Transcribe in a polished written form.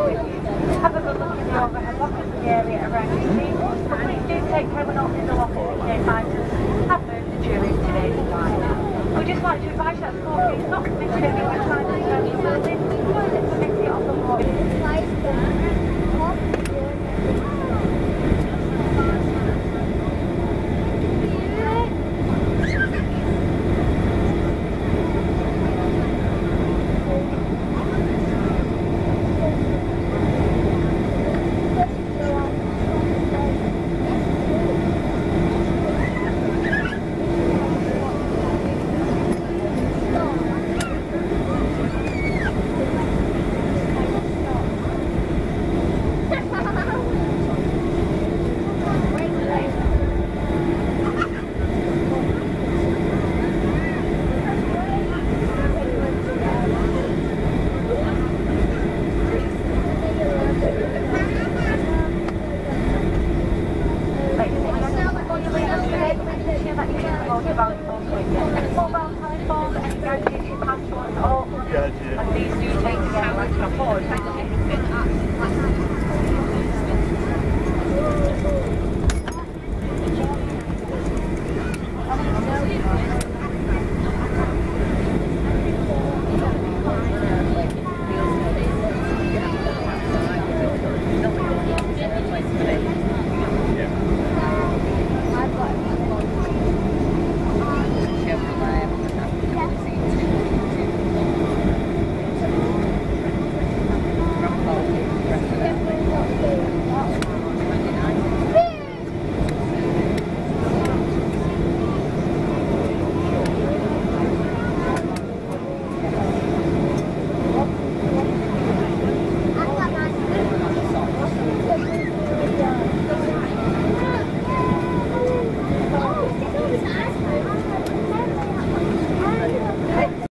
with you. Have a good look in the overhead lockers in the area around your seat, but please do take care we're not in the lockers in case items have moved during today's flight. We'd just like to advise you that smoking is not permitted in the outside of the commercial building, nor is it permitted on the board. And these do take account of afford. Thank you.